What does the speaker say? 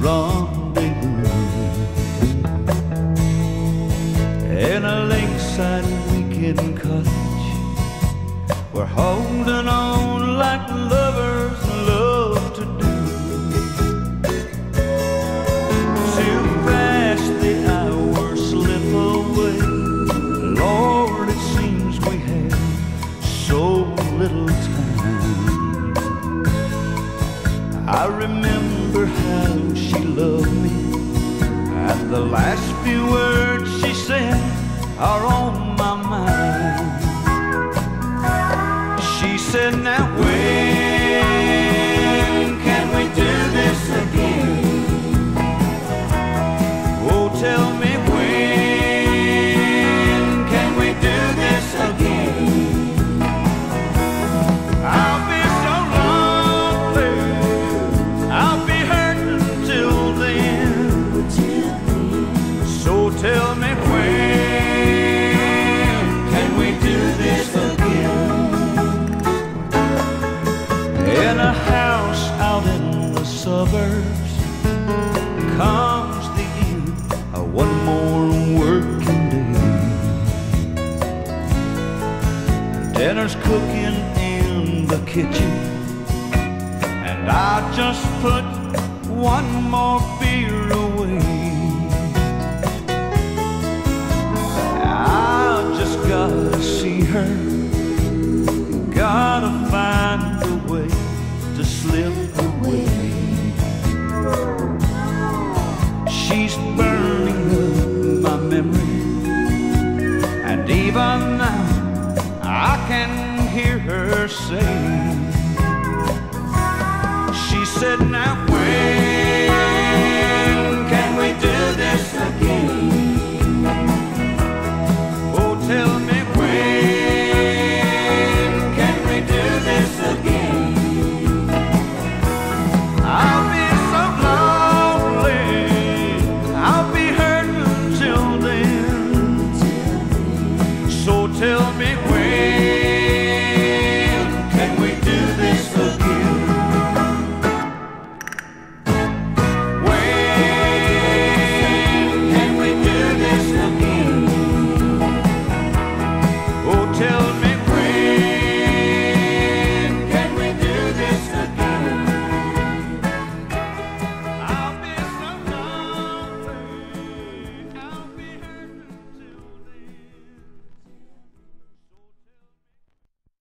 rendezvous in a lakeside weekend cottage. We're holding on like lovers love to do. Too fast the hours slip away. Lord, it seems we have so little time. I remember how she loved me, and the last few words she said are on my mind. She said, now when can we do this again? Oh, tell me when can we do this again? I'll be so lonely, I'll be hurting till then. So tell me when can we do this again? In a house out in the suburbs comes the end of one more working day. Dinner's cooking in the kitchen, and I just put one more beer away. I just gotta see her, gotta find a way to slip away. She's burning up my memory, and even now I can hear her say, she said, now